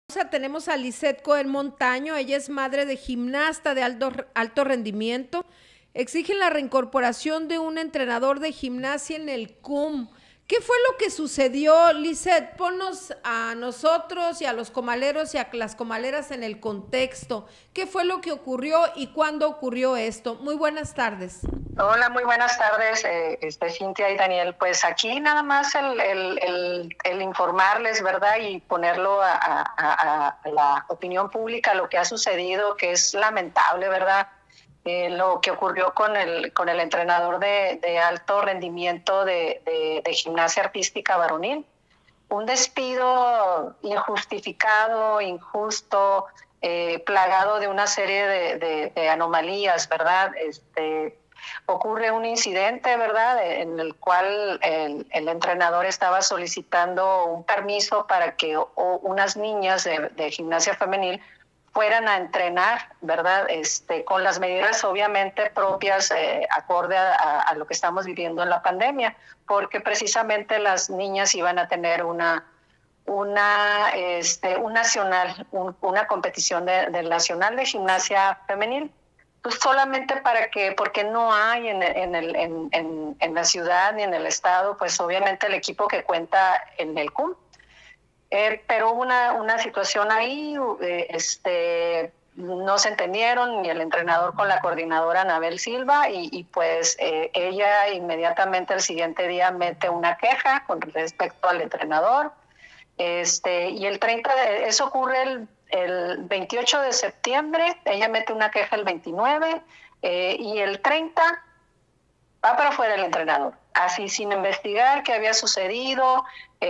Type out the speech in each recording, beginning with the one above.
Tenemos a Lisette Cohen Montaño, ella es madre de gimnasta de alto rendimiento. Exigen la reincorporación de un entrenador de gimnasia en el CUM. ¿Qué fue lo que sucedió, Lisette? Ponnos a nosotros y a los comaleros y a las comaleras en el contexto. ¿Qué fue lo que ocurrió y cuándo ocurrió esto? Muy buenas tardes. Hola, muy buenas tardes, Cintia y Daniel. Pues aquí nada más el informarles, ¿verdad? Y ponerlo a la opinión pública lo que ha sucedido, que es lamentable, ¿verdad? Lo que ocurrió con el entrenador de alto rendimiento de gimnasia artística varonil. Un despido injustificado, injusto, plagado de una serie de anomalías, ¿verdad? Ocurre un incidente, ¿verdad?, en el cual el entrenador estaba solicitando un permiso para que unas niñas de gimnasia femenil fueran a entrenar, ¿verdad?, con las medidas obviamente propias, acorde a lo que estamos viviendo en la pandemia, porque precisamente las niñas iban a tener un nacional, una competición del nacional de gimnasia femenil. Pues solamente porque no hay en la ciudad ni en el estado, pues obviamente el equipo que cuenta en el CUM. Pero hubo una situación ahí, no se entendieron ni el entrenador con la coordinadora Anabel Silva y pues ella inmediatamente el siguiente día mete una queja con respecto al entrenador. Y el 30, eso ocurre el 28 de septiembre, ella mete una queja el 29 y el 30 va para afuera el entrenador, así sin investigar qué había sucedido,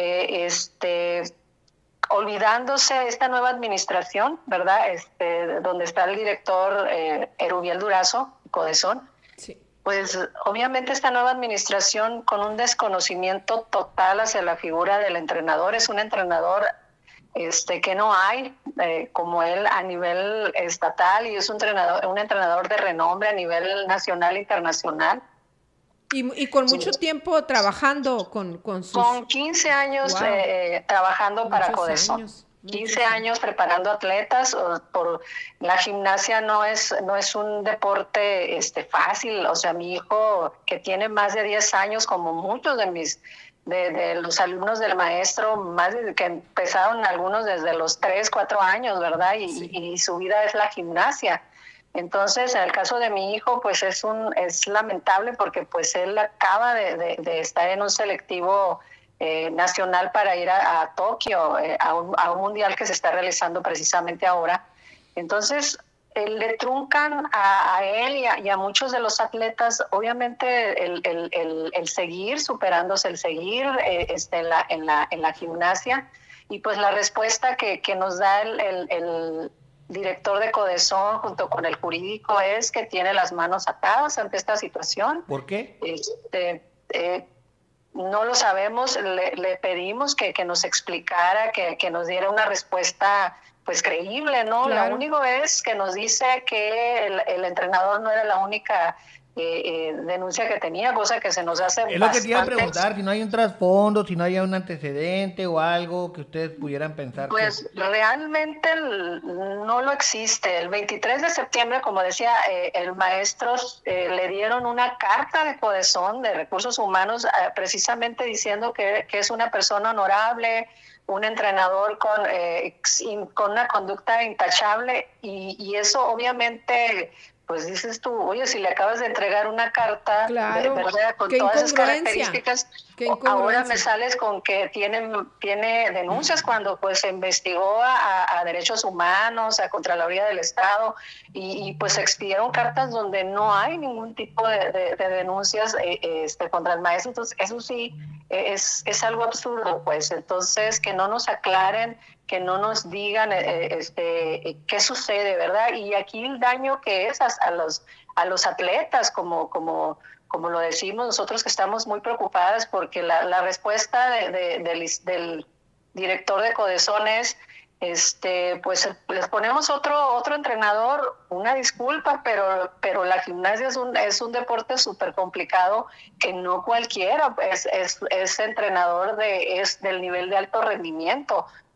olvidándose esta nueva administración, ¿verdad? Donde está el director Erubiel Durazo, Codesón. Sí. Pues obviamente esta nueva administración con un desconocimiento total hacia la figura del entrenador, es un entrenador que no hay como él a nivel estatal y es un entrenador de renombre a nivel nacional e internacional. Y con mucho tiempo trabajando con sus... Con 15 años trabajando para Codesón. 15 años preparando atletas. Por la gimnasia no es un deporte fácil. O sea, mi hijo que tiene más de 10 años, como muchos de los alumnos del maestro, más de que empezaron algunos desde los 3, 4 años, ¿verdad? Y su vida es la gimnasia. Entonces, en el caso de mi hijo, pues es lamentable porque pues él acaba de estar en un selectivo nacional para ir a Tokio, a un mundial que se está realizando precisamente ahora. Entonces, le truncan a él y a muchos de los atletas, obviamente, el seguir superándose, el seguir en la gimnasia. Y pues la respuesta que nos da el director de Codesón junto con el jurídico es que tiene las manos atadas ante esta situación. ¿Por qué? No lo sabemos, le pedimos que nos explicara, que nos diera una respuesta pues creíble, ¿no? Claro. Lo único es que nos dice que el entrenador no era la única denuncia que tenía, cosa que se nos hace bastante... Es lo que te iba a preguntar, si no hay un trasfondo, si no hay un antecedente o algo que ustedes pudieran pensar. Pues realmente no lo existe. El 23 de septiembre, como decía, el maestro le dieron una carta de Codesón, de Recursos Humanos, precisamente diciendo que es una persona honorable, un entrenador con una conducta intachable y eso obviamente... Pues dices tú, oye, si le acabas de entregar una carta, claro, ¿verdad? Con todas esas características, ahora me sales con que tiene denuncias cuando pues se investigó a derechos humanos, a Contraloría del Estado, y pues se expidieron cartas donde no hay ningún tipo de denuncias contra el maestro. Entonces, eso sí es algo absurdo, pues. Entonces, que no nos aclaren, que no nos digan qué sucede, ¿verdad? Y aquí el daño que es a los atletas, como lo decimos nosotros, que estamos muy preocupadas porque la respuesta del director de Codesón es, pues les ponemos otro entrenador, una disculpa, pero la gimnasia es un deporte súper complicado que no cualquiera es entrenador del nivel de alto rendimiento.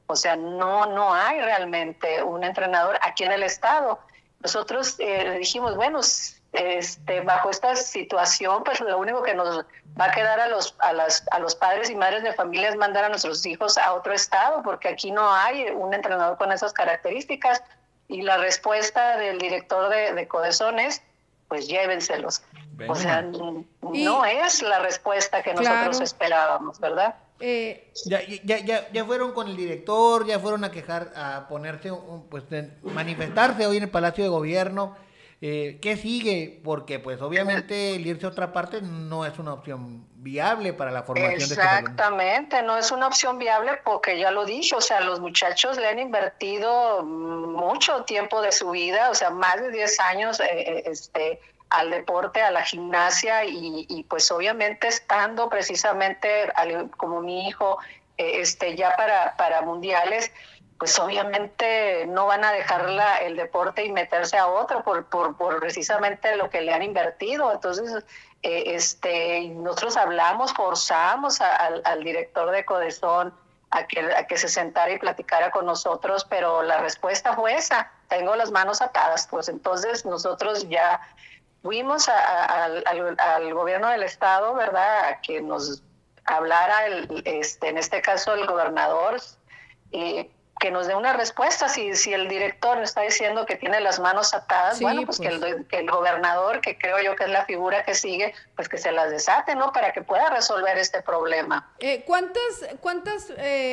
O sea, no hay realmente un entrenador aquí en el estado. Nosotros dijimos, bueno, bajo esta situación, pues lo único que nos va a quedar a los padres y madres de familia es mandar a nuestros hijos a otro estado, porque aquí no hay un entrenador con esas características. Y la respuesta del director de Codesón es, pues llévenselos. Venga. O sea, no es la respuesta que nosotros esperábamos, ¿verdad? Ya fueron con el director, ya fueron a quejar, a ponerse, pues manifestarse hoy en el Palacio de Gobierno. ¿Qué sigue? Porque pues obviamente el irse a otra parte no es una opción viable para la formación de Exactamente, no es una opción viable porque ya lo dije, o sea, los muchachos le han invertido mucho tiempo de su vida, o sea, más de 10 años al deporte, a la gimnasia y pues obviamente estando precisamente como mi hijo ya para mundiales, pues obviamente no van a dejar el deporte y meterse a otro por precisamente lo que le han invertido. Entonces, nosotros forzamos al director de Codesón a que se sentara y platicara con nosotros, pero la respuesta fue esa: tengo las manos atadas. Pues entonces nosotros ya fuimos al gobierno del estado, ¿verdad?, a que nos hablara en este caso el gobernador, que nos dé una respuesta. Si el director está diciendo que tiene las manos atadas, sí, bueno, pues que el gobernador, que creo yo que es la figura que sigue, pues que se las desate, ¿no?, para que pueda resolver este problema. ¿Cuántas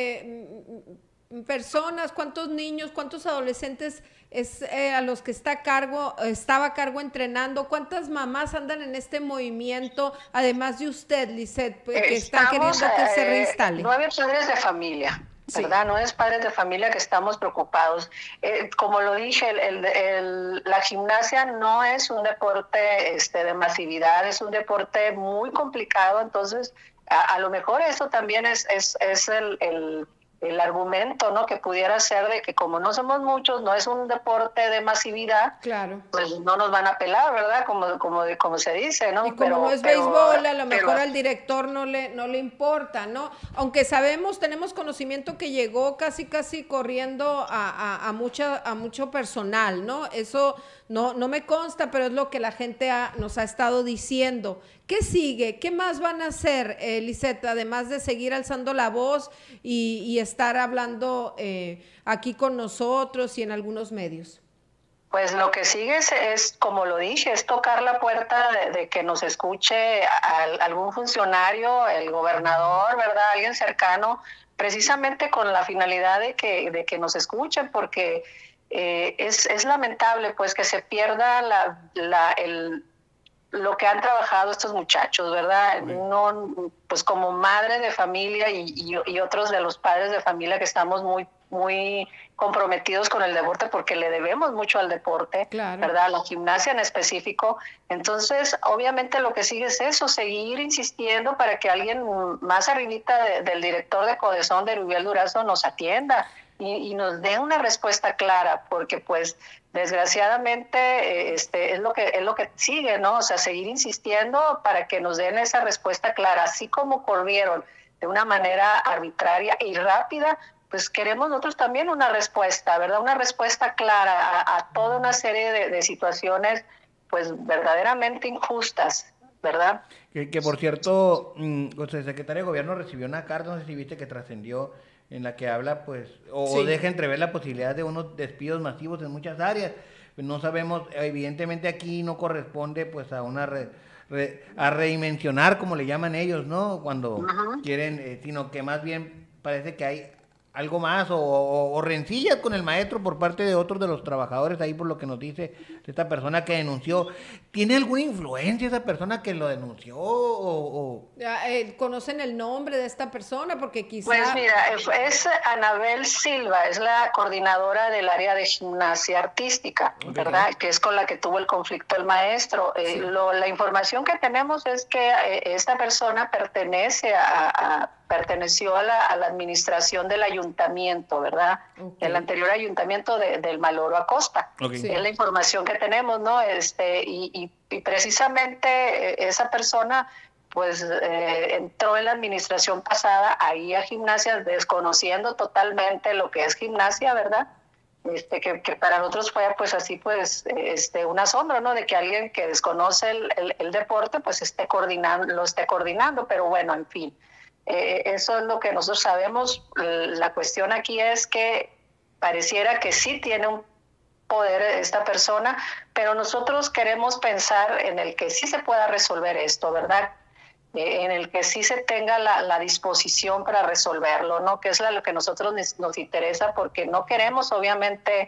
personas, cuántos niños, cuántos adolescentes a los que estaba a cargo entrenando? ¿Cuántas mamás andan en este movimiento, además de usted, Lisette, que está queriendo que se reinstale? 9 padres de familia, ¿verdad? Sí. 9 padres de familia que estamos preocupados. Como lo dije, la gimnasia no es un deporte de masividad, es un deporte muy complicado. Entonces a lo mejor eso también es el argumento, ¿no?, que pudiera ser de que como no somos muchos, no es un deporte de masividad, claro, pues no nos van a pelar, ¿verdad?, como se dice, ¿no? Y como no es béisbol, a lo mejor al director no le importa, ¿no? Aunque tenemos conocimiento que llegó casi corriendo a mucho personal, ¿no? Eso no me consta, pero es lo que la gente nos ha estado diciendo. ¿Qué sigue? ¿Qué más van a hacer, Lisette, además de seguir alzando la voz y estar hablando aquí con nosotros y en algunos medios? Pues lo que sigue es, como lo dije, es tocar la puerta de que nos escuche algún funcionario, el gobernador, ¿verdad?, alguien cercano, precisamente con la finalidad de que nos escuchen, porque es lamentable pues que se pierda lo que han trabajado estos muchachos, ¿verdad? No, pues como madre de familia y otros de los padres de familia que estamos muy comprometidos con el deporte, porque le debemos mucho al deporte, claro, ¿verdad?, a la gimnasia en específico. Entonces, obviamente lo que sigue es eso, seguir insistiendo para que alguien más arribita del director de Codesón, de Rubiel Durazo, nos atienda y nos dé una respuesta clara, porque pues desgraciadamente es lo que sigue, ¿no? O sea, seguir insistiendo para que nos den esa respuesta clara, así como corrieron de una manera arbitraria y rápida, pues queremos nosotros también una respuesta, ¿verdad? Una respuesta clara a toda una serie de situaciones pues verdaderamente injustas, ¿verdad? Que por cierto, el secretario de Gobierno recibió una carta, no sé si viste, que trascendió, en la que habla, pues, sí, deja entrever la posibilidad de unos despidos masivos en muchas áreas. No sabemos, evidentemente aquí no corresponde, pues, a una a redimensionar, como le llaman ellos, ¿no?, cuando quieren, sino que más bien parece que hay algo más o rencillas con el maestro por parte de otros de los trabajadores, ahí por lo que nos dice esta persona que denunció. ¿Tiene alguna influencia esa persona que lo denunció ¿Conocen el nombre de esta persona? Porque quizá... Pues mira, es Anabel Silva, es la coordinadora del área de gimnasia artística, ¿verdad?, que es con la que tuvo el conflicto el maestro. Sí. La información que tenemos es que esta persona perteneció a la administración del ayuntamiento, ¿verdad? El anterior ayuntamiento del Maloro Acosta. Sí. Es la información que tenemos, ¿no? Y precisamente esa persona pues entró en la administración pasada ahí a Gimnasia, desconociendo totalmente lo que es gimnasia, ¿verdad? Que para nosotros fue pues así pues un asombro, ¿no? De que alguien que desconoce el deporte pues lo esté coordinando, pero bueno, en fin, eso es lo que nosotros sabemos. La cuestión aquí es que pareciera que sí tiene un poder esta persona, pero nosotros queremos pensar en el que sí se pueda resolver esto, ¿verdad? En el que sí se tenga la disposición para resolverlo, ¿no? Que es lo que a nosotros nos interesa, porque no queremos, obviamente,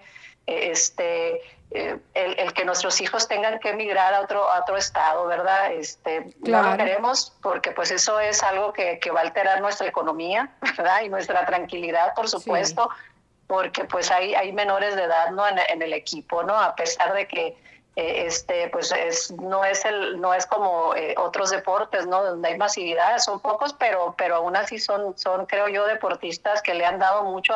el que nuestros hijos tengan que emigrar a otro estado, ¿verdad? Claro. No lo queremos porque pues eso es algo que va a alterar nuestra economía, ¿verdad? Y nuestra tranquilidad, por supuesto, sí. Porque pues hay menores de edad, ¿no? En el equipo, ¿no? A pesar de que pues no es como otros deportes, ¿no? Donde hay masividad, son pocos, pero aún así son creo yo deportistas que le han dado mucho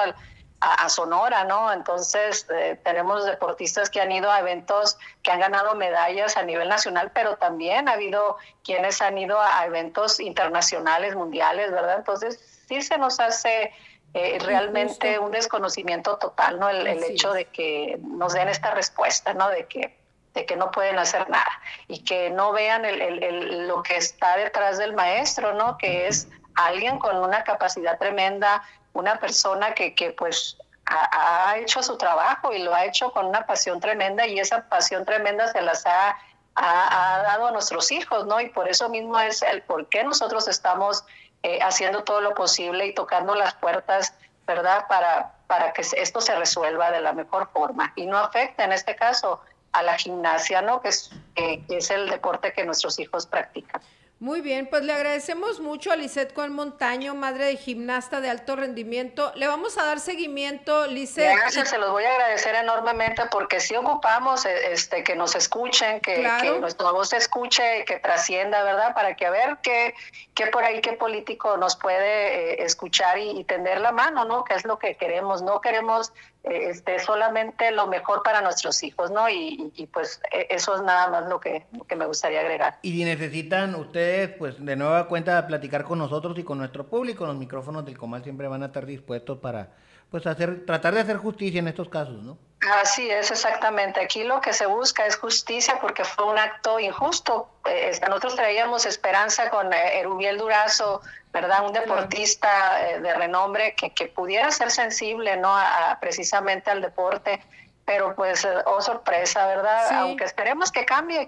a Sonora, ¿no? Entonces tenemos deportistas que han ido a eventos que han ganado medallas a nivel nacional, pero también ha habido quienes han ido a eventos internacionales, mundiales, ¿verdad? Entonces sí se nos hace realmente un desconocimiento total, ¿no? El hecho de que nos den esta respuesta, ¿no? De que no pueden hacer nada y que no vean lo que está detrás del maestro, ¿no? Que es alguien con una capacidad tremenda, una persona que pues ha hecho su trabajo y lo ha hecho con una pasión tremenda, y esa pasión tremenda se las ha dado a nuestros hijos, ¿no? Y por eso mismo es el por qué nosotros estamos haciendo todo lo posible y tocando las puertas, ¿verdad? Para que esto se resuelva de la mejor forma y no afecte en este caso a la gimnasia, ¿no? Que es el deporte que nuestros hijos practican. Muy bien, pues le agradecemos mucho a Lisette Cohen Montaño, madre de gimnasta de alto rendimiento. Le vamos a dar seguimiento, Lisette. Gracias, se los voy a agradecer enormemente porque sí ocupamos que nos escuchen, claro, que nuestra voz se escuche, que trascienda, ¿verdad? Para que a ver qué por ahí, qué político nos puede escuchar y tender la mano, ¿no? Que es lo que queremos. No queremos solamente lo mejor para nuestros hijos, ¿no? Y pues eso es nada más lo que me gustaría agregar. Y si necesitan ustedes, pues de nueva cuenta platicar con nosotros y con nuestro público, los micrófonos del Comal siempre van a estar dispuestos para pues tratar de hacer justicia en estos casos, ¿no? Así es, exactamente. Aquí lo que se busca es justicia porque fue un acto injusto. Nosotros traíamos esperanza con Erubiel Durazo, ¿verdad? Un deportista de renombre que pudiera ser sensible, ¿no? Precisamente al deporte, pero pues, oh sorpresa, ¿verdad? Sí. Aunque esperemos que cambie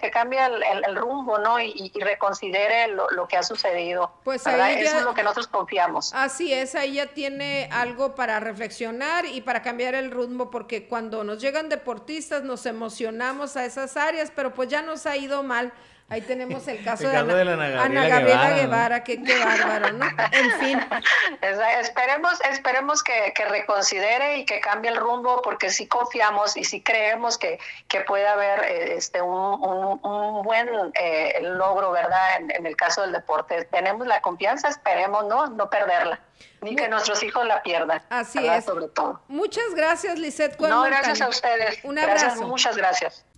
el rumbo, ¿no? Y reconsidere lo que ha sucedido, pues ¿verdad? Ahí Eso es lo que nosotros confiamos. Así es, ahí ya tiene algo para reflexionar y para cambiar el rumbo, porque cuando nos llegan deportistas nos emocionamos a esas áreas, pero pues ya nos ha ido mal. Ahí tenemos el caso de Ana Gabriela Guevara, ¿no? Qué bárbaro, ¿no? En fin. Esperemos que reconsidere y que cambie el rumbo, porque sí confiamos y sí creemos que puede haber un buen logro, ¿verdad? En el caso del deporte. Tenemos la confianza, esperemos no perderla, ni que nuestros hijos la pierdan. Así es. Sobre todo. Muchas gracias, Lisette Cohen Montaño. Gracias a ustedes. Un abrazo. Muchas gracias.